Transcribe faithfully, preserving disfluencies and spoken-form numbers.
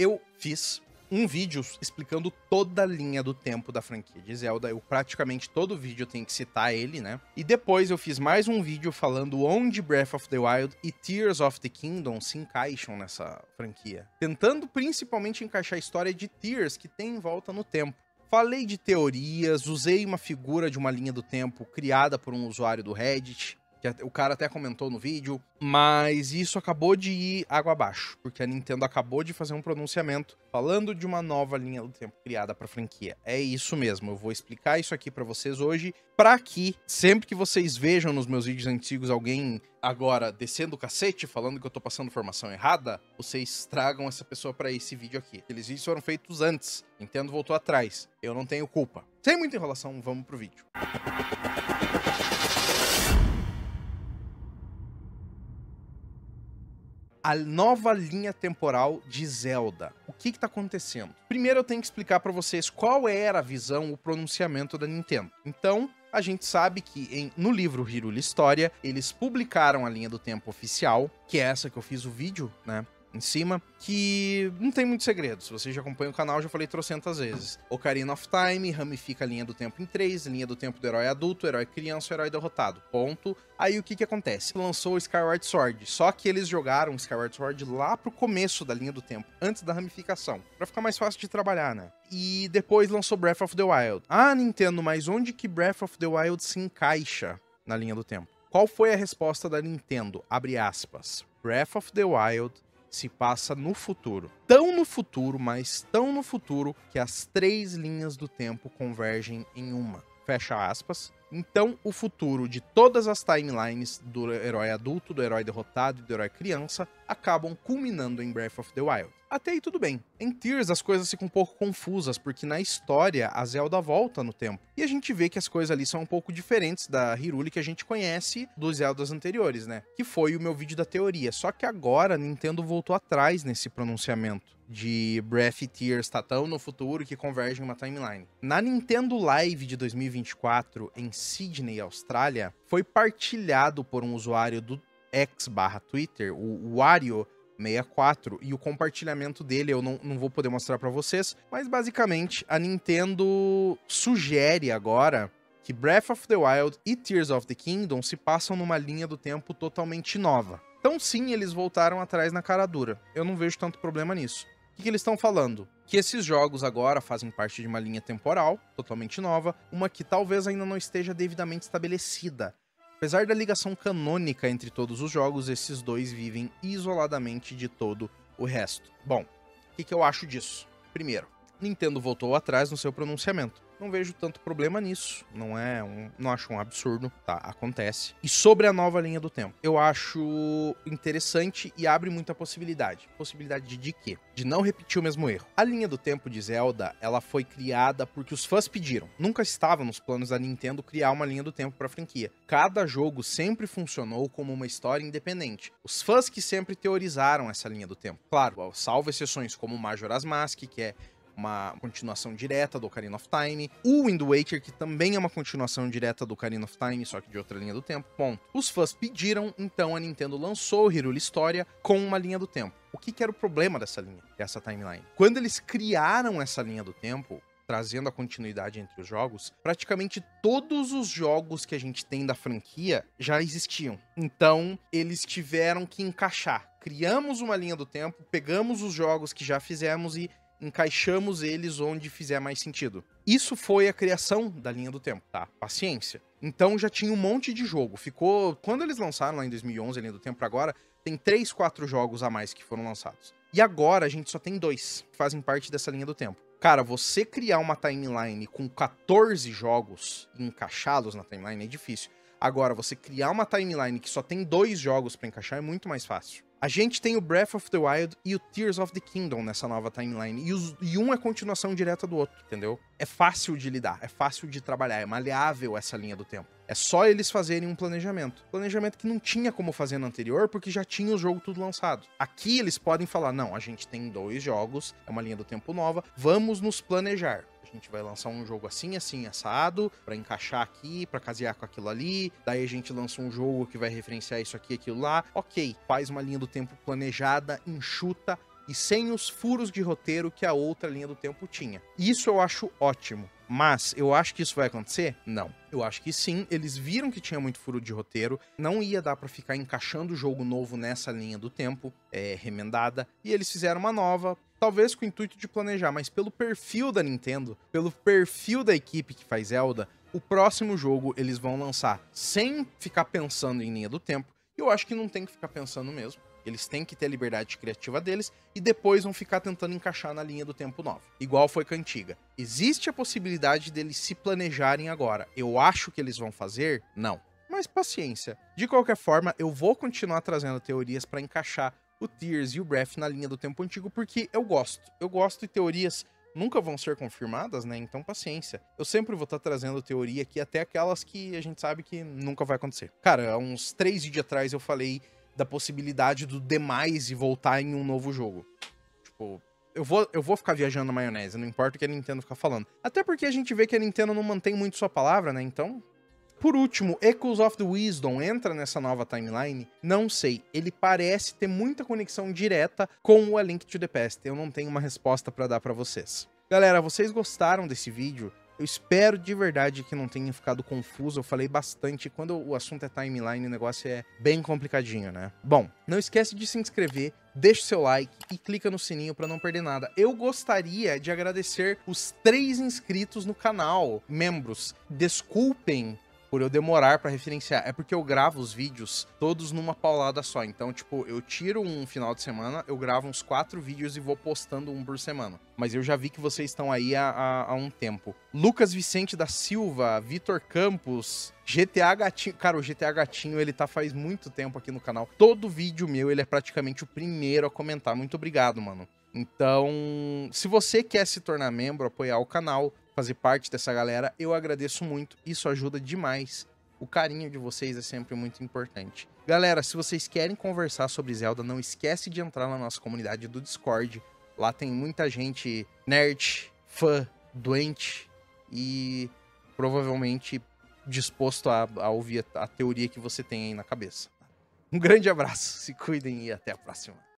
eu fiz um vídeo explicando toda a linha do tempo da franquia de Zelda. Eu praticamente todo vídeo eu tenho que citar ele, né? E depois eu fiz mais um vídeo falando onde Breath of the Wild e Tears of the Kingdom se encaixam nessa franquia. Tentando principalmente encaixar a história de Tears, que tem em volta no tempo. Falei de teorias, usei uma figura de uma linha do tempo criada por um usuário do Reddit, que o cara até comentou no vídeo, mas isso acabou de ir água abaixo, porque a Nintendo acabou de fazer um pronunciamento falando de uma nova linha do tempo criada para a franquia. É isso mesmo, eu vou explicar isso aqui para vocês hoje, para que sempre que vocês vejam nos meus vídeos antigos alguém agora descendo o cacete, falando que eu tô passando informação errada, vocês tragam essa pessoa para esse vídeo aqui. Aqueles vídeos foram feitos antes, Nintendo voltou atrás, eu não tenho culpa. Sem muita enrolação, vamos pro vídeo. A nova linha temporal de Zelda. O que que tá acontecendo? Primeiro eu tenho que explicar para vocês qual era a visão, o pronunciamento da Nintendo. Então, a gente sabe que em, no livro Hyrule História, eles publicaram a linha do tempo oficial, que é essa que eu fiz o vídeo, né, em cima, que não tem muito segredo. Se você já acompanha o canal, eu já falei trocentas vezes. Ocarina of Time ramifica a linha do tempo em três, linha do tempo do herói adulto, herói criança, herói derrotado. Ponto. Aí o que que acontece? Lançou o Skyward Sword, só que eles jogaram o Skyward Sword lá pro começo da linha do tempo, antes da ramificação, pra ficar mais fácil de trabalhar, né? E depois lançou Breath of the Wild. Ah, Nintendo, mas onde que Breath of the Wild se encaixa na linha do tempo? Qual foi a resposta da Nintendo? Abre aspas. Breath of the Wild se passa no futuro. Tão no futuro, mas tão no futuro, que as três linhas do tempo convergem em uma. Fecha aspas. Então, o futuro de todas as timelines do herói adulto, do herói derrotado e do herói criança acabam culminando em Breath of the Wild. Até aí tudo bem. Em Tears as coisas ficam um pouco confusas, porque na história a Zelda volta no tempo. E a gente vê que as coisas ali são um pouco diferentes da Hyrule que a gente conhece dos Zeldas anteriores, né? Que foi o meu vídeo da teoria. Só que agora a Nintendo voltou atrás nesse pronunciamento de Breath e Tears tá tão no futuro que convergem em uma timeline. Na Nintendo Live de dois mil e vinte e quatro, em Sydney, Austrália, foi partilhado por um usuário do X barra Twitter, o Wario sessenta e quatro, e o compartilhamento dele eu não, não vou poder mostrar para vocês, mas basicamente a Nintendo sugere agora que Breath of the Wild e Tears of the Kingdom se passam numa linha do tempo totalmente nova. Então sim, eles voltaram atrás na cara dura. Eu não vejo tanto problema nisso. O que, que eles estão falando? Que esses jogos agora fazem parte de uma linha temporal totalmente nova, uma que talvez ainda não esteja devidamente estabelecida. Apesar da ligação canônica entre todos os jogos, esses dois vivem isoladamente de todo o resto. Bom, o que, que eu acho disso? Primeiro, Nintendo voltou atrás no seu pronunciamento. Não vejo tanto problema nisso, não é um, não acho um absurdo, tá? Acontece. E sobre a nova linha do tempo, eu acho interessante e abre muita possibilidade. Possibilidade de, de quê? De não repetir o mesmo erro. A linha do tempo de Zelda, ela foi criada porque os fãs pediram. Nunca estava nos planos da Nintendo criar uma linha do tempo para a franquia. Cada jogo sempre funcionou como uma história independente. Os fãs que sempre teorizaram essa linha do tempo. Claro, salvo exceções como Majora's Mask, que é uma continuação direta do Ocarina of Time, o Wind Waker, que também é uma continuação direta do Ocarina of Time, só que de outra linha do tempo. Bom, os fãs pediram, então a Nintendo lançou o Hyrule História com uma linha do tempo. O que, que era o problema dessa linha, dessa timeline? Quando eles criaram essa linha do tempo, trazendo a continuidade entre os jogos, praticamente todos os jogos que a gente tem da franquia já existiam. Então, eles tiveram que encaixar. Criamos uma linha do tempo, pegamos os jogos que já fizemos e encaixamos eles onde fizer mais sentido. Isso foi a criação da linha do tempo, tá? Paciência. Então já tinha um monte de jogo. Ficou... Quando eles lançaram lá em dois mil e onze a linha do tempo pra agora, tem três, quatro jogos a mais que foram lançados. E agora a gente só tem dois que fazem parte dessa linha do tempo. Cara, você criar uma timeline com quatorze jogos e encaixá-los na timeline é difícil. Agora, você criar uma timeline que só tem dois jogos pra encaixar é muito mais fácil. A gente tem o Breath of the Wild e o Tears of the Kingdom nessa nova timeline. E, os, e um é continuação direta do outro, entendeu? É fácil de lidar, é fácil de trabalhar, é maleável essa linha do tempo. É só eles fazerem um planejamento. Planejamento que não tinha como fazer no anterior, porque já tinha o jogo tudo lançado. Aqui eles podem falar, não, a gente tem dois jogos, é uma linha do tempo nova, vamos nos planejar. A gente vai lançar um jogo assim, assim, assado, pra encaixar aqui, pra casear com aquilo ali. Daí a gente lança um jogo que vai referenciar isso aqui e aquilo lá. Ok, faz uma linha do tempo planejada, enxuta e sem os furos de roteiro que a outra linha do tempo tinha. Isso eu acho ótimo. Mas eu acho que isso vai acontecer? Não. Eu acho que sim, eles viram que tinha muito furo de roteiro, não ia dar pra ficar encaixando o jogo novo nessa linha do tempo, é, remendada, e eles fizeram uma nova, talvez com o intuito de planejar, mas pelo perfil da Nintendo, pelo perfil da equipe que faz Zelda, o próximo jogo eles vão lançar sem ficar pensando em linha do tempo, e eu acho que não tem que ficar pensando mesmo. Eles têm que ter a liberdade criativa deles e depois vão ficar tentando encaixar na linha do tempo nova. Igual foi com a antiga. Existe a possibilidade deles se planejarem agora. Eu acho que eles vão fazer? Não. Mas paciência. De qualquer forma, eu vou continuar trazendo teorias para encaixar o Tears e o Breath na linha do tempo antigo porque eu gosto. Eu gosto de teorias nunca vão ser confirmadas, né? Então paciência. Eu sempre vou estar trazendo teoria aqui, até aquelas que a gente sabe que nunca vai acontecer. Cara, há uns três vídeos atrás eu falei da possibilidade do Demise voltar em um novo jogo. Tipo, eu vou, eu vou ficar viajando na maionese, não importa o que a Nintendo ficar falando. Até porque a gente vê que a Nintendo não mantém muito sua palavra, né? Então... Por último, Echoes of the Wisdom entra nessa nova timeline? Não sei. Ele parece ter muita conexão direta com o A Link to the Past. Eu não tenho uma resposta pra dar pra vocês. Galera, vocês gostaram desse vídeo? Eu espero de verdade que não tenha ficado confuso, eu falei bastante, quando o assunto é timeline, o negócio é bem complicadinho, né? Bom, não esquece de se inscrever, deixa o seu like e clica no sininho para não perder nada. Eu gostaria de agradecer os três inscritos no canal, membros. Desculpem por eu demorar pra referenciar, é porque eu gravo os vídeos todos numa paulada só. Então, tipo, eu tiro um final de semana, eu gravo uns quatro vídeos e vou postando um por semana. Mas eu já vi que vocês estão aí há, há, há um tempo. Lucas Vicente da Silva, Vitor Campos, G T A Gatinho. Cara, o G T A Gatinho, ele tá faz muito tempo aqui no canal. Todo vídeo meu, ele é praticamente o primeiro a comentar. Muito obrigado, mano. Então, se você quer se tornar membro, apoiar o canal, fazer parte dessa galera, eu agradeço muito, isso ajuda demais. O carinho de vocês é sempre muito importante. Galera, se vocês querem conversar sobre Zelda, não esquece de entrar na nossa comunidade do Discord. Lá tem muita gente nerd, fã, doente e provavelmente disposto a, a ouvir a, a teoria que você tem aí na cabeça. Um grande abraço, se cuidem e até a próxima.